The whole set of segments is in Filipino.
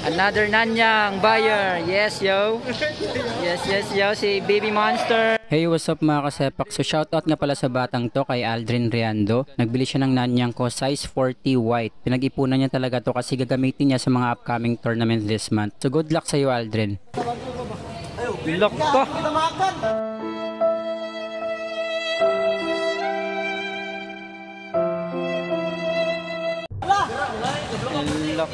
Another Nanyang buyer. Yes, yo. Yes, yo. Si Baby Monster. Hey, what's up mga kasepak? So shoutout nga pala sa batang to kay Aldrin Riando. Nagbili siya ng Nanyang ko size 40 white. Pinag-ipunan niya talaga to kasi gagamitin niya sa mga upcoming tournament this month. So good luck sa iyo, Aldrin. Lock to. Lock.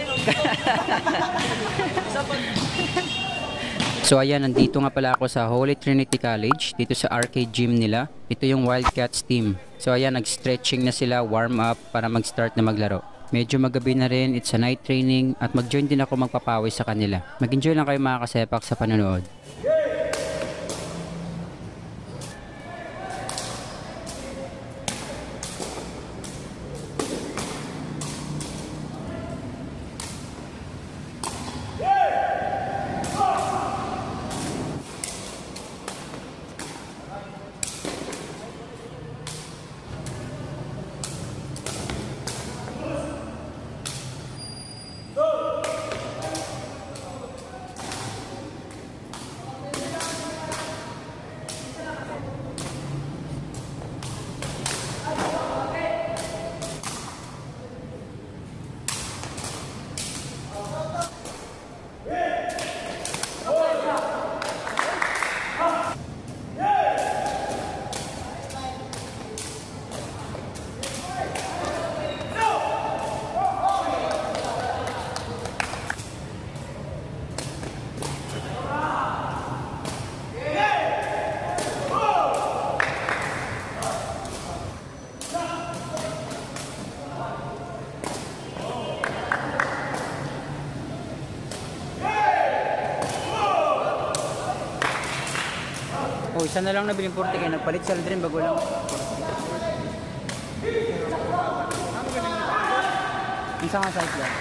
So ayan, nandito nga pala ako sa Holy Trinity College, dito sa arcade gym nila. Ito yung Wildcats team. So ayan, nag-stretching na sila, warm up para mag-start na maglaro. Medyo magabi na rin, it's a night training at mag-join din ako magpapawis sa kanila. Mag-enjoy lang kayo mga kasepak sa panonood. Oh, isa na lang nabiling 40 kaya nagpalit sa Aldrin bago lang. Isa nga size lang.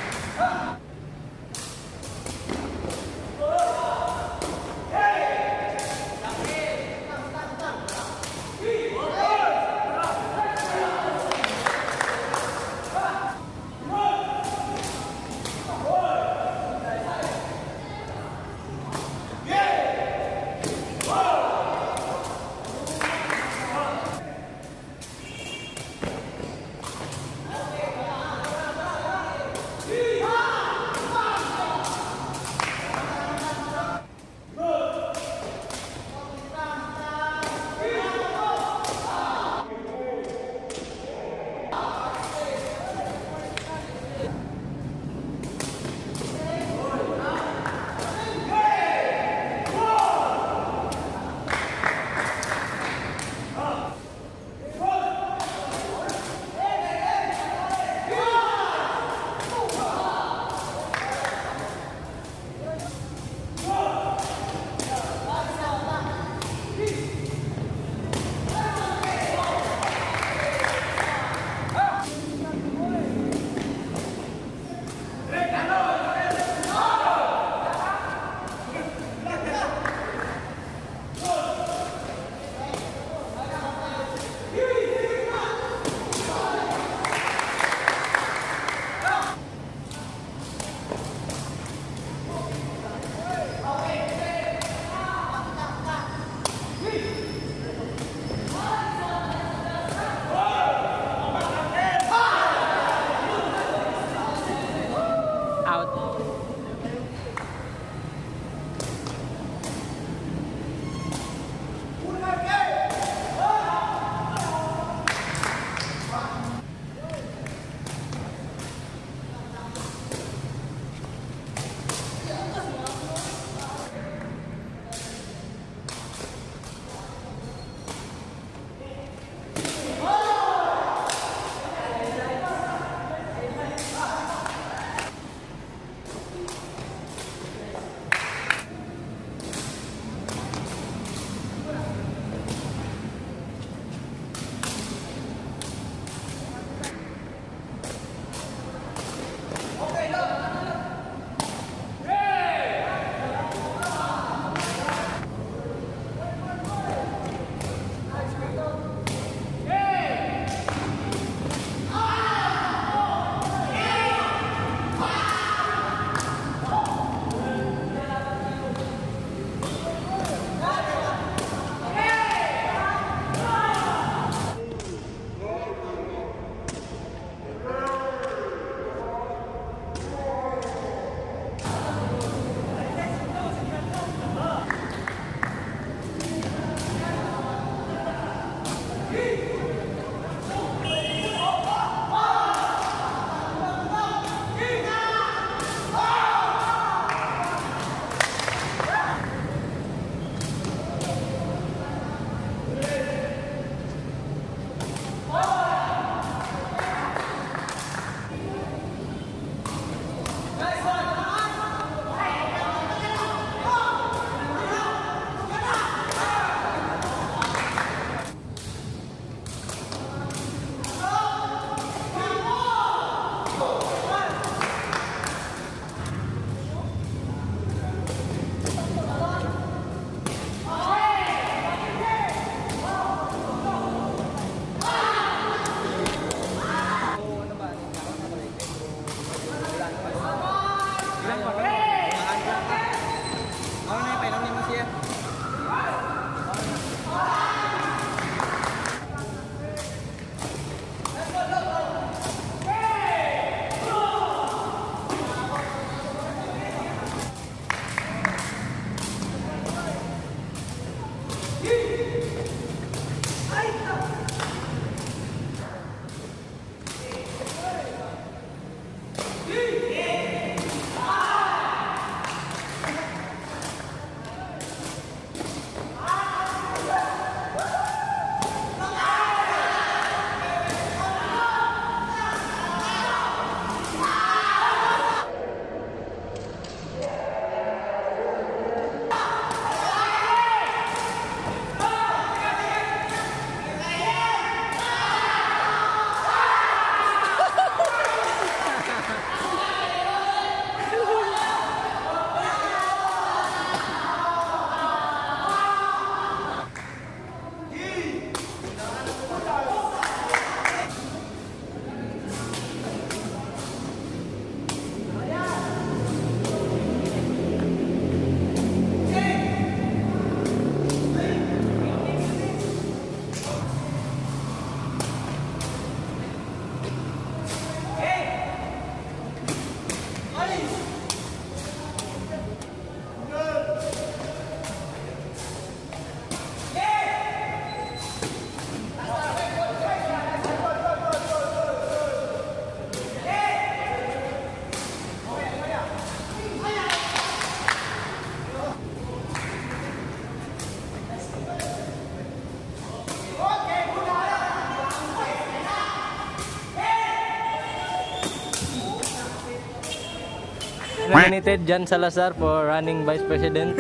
Nominated Jan Salazar for running vice president.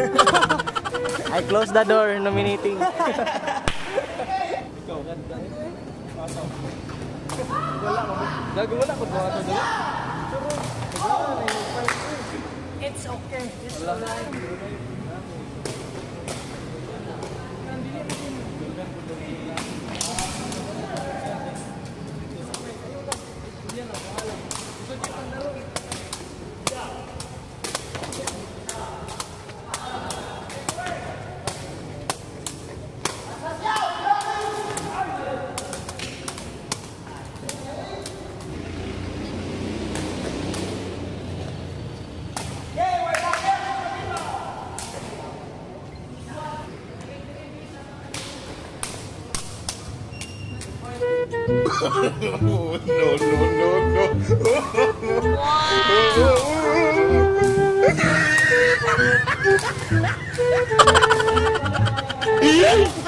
I close the door nominating. It's okay. It's alright. No, no, no, no.